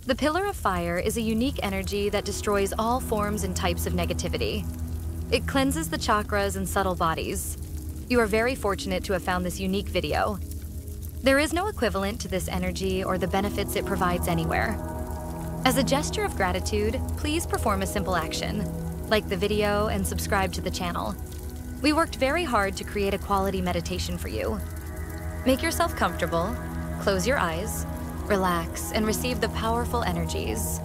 The Pillar of Fire is a unique energy that destroys all forms and types of negativity. It cleanses the chakras and subtle bodies. You are very fortunate to have found this unique video. There is no equivalent to this energy or the benefits it provides anywhere. As a gesture of gratitude, please perform a simple action. Like the video and subscribe to the channel. We worked very hard to create a quality meditation for you. Make yourself comfortable, close your eyes, relax, and receive the powerful energies.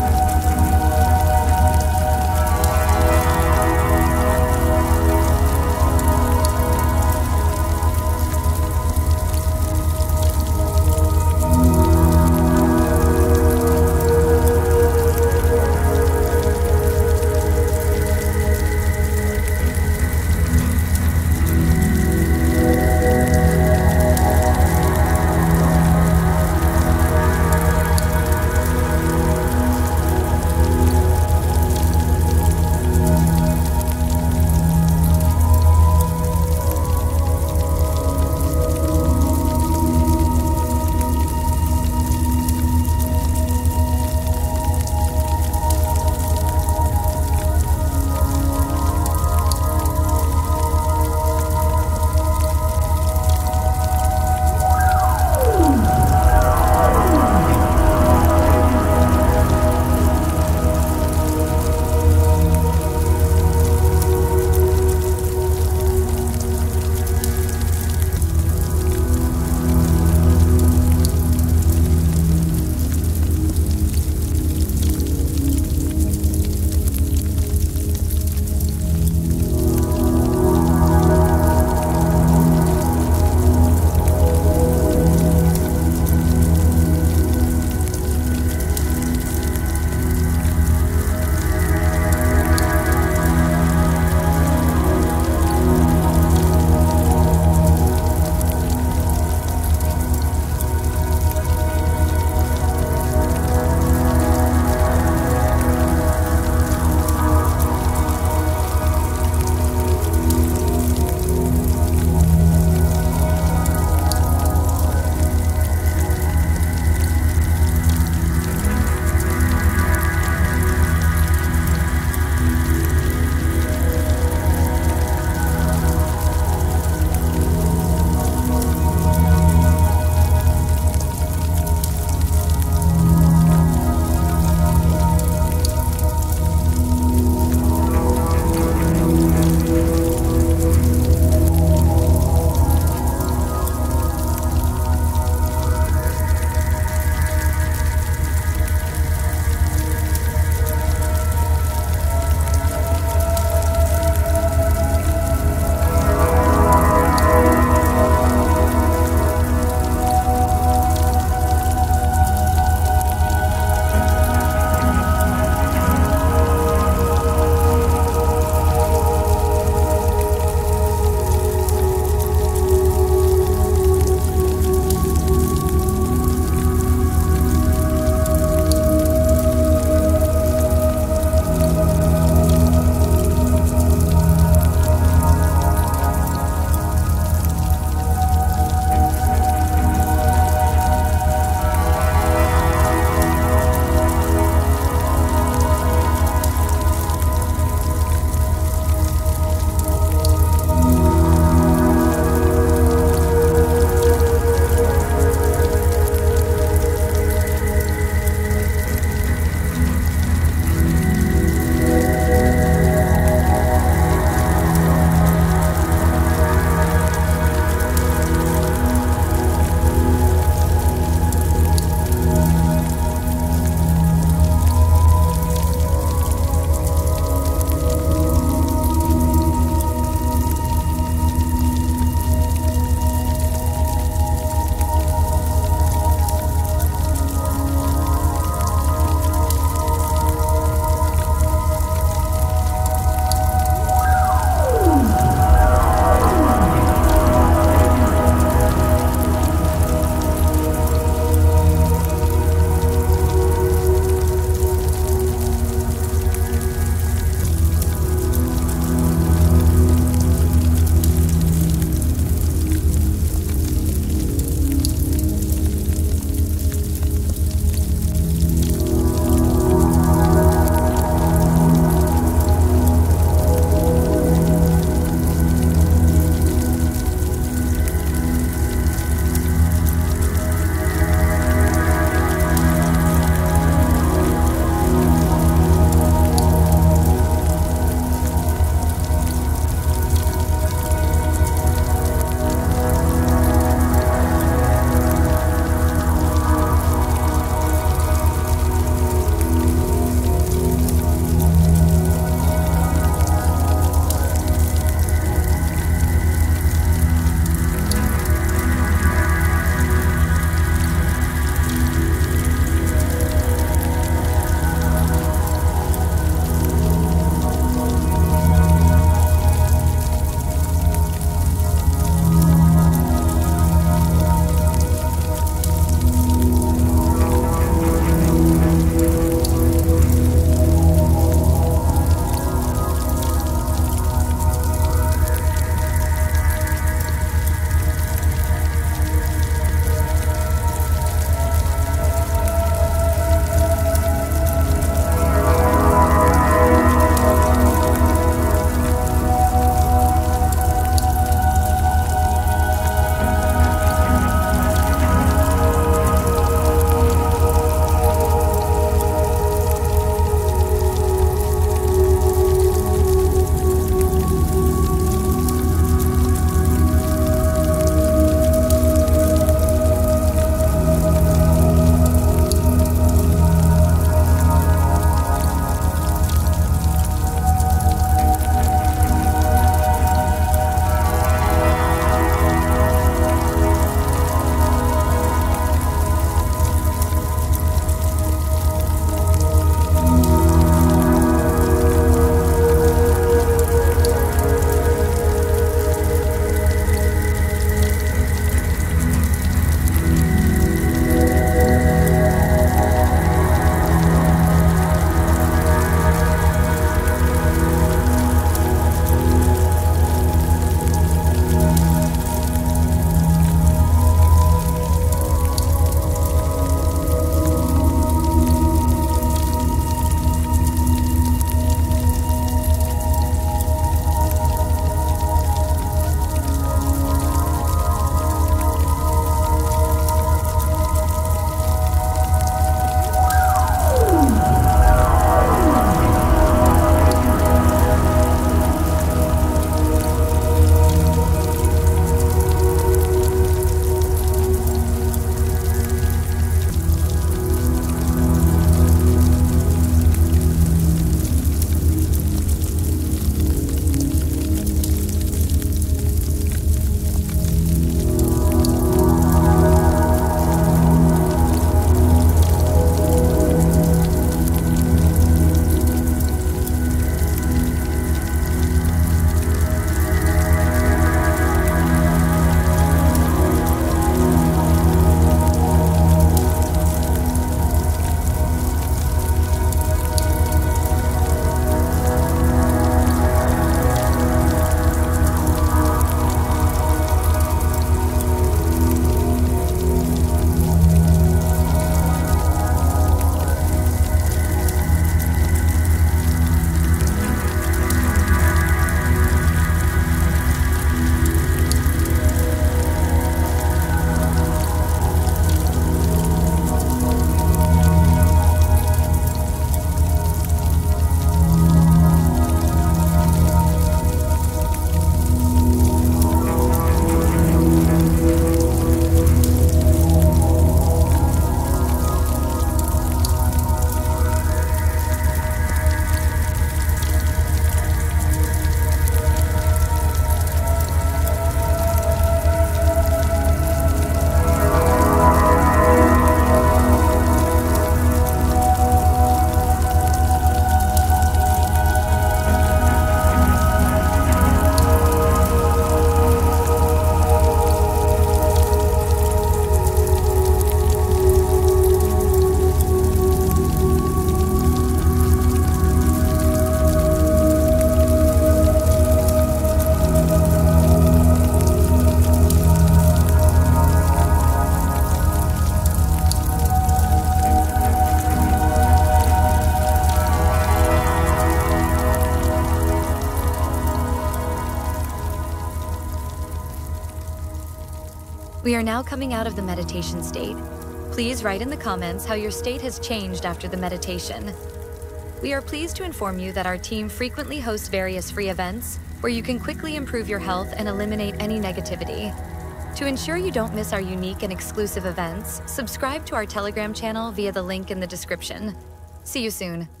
We are now coming out of the meditation state. Please write in the comments how your state has changed after the meditation. We are pleased to inform you that our team frequently hosts various free events where you can quickly improve your health and eliminate any negativity. To ensure you don't miss our unique and exclusive events, subscribe to our Telegram channel via the link in the description. See you soon.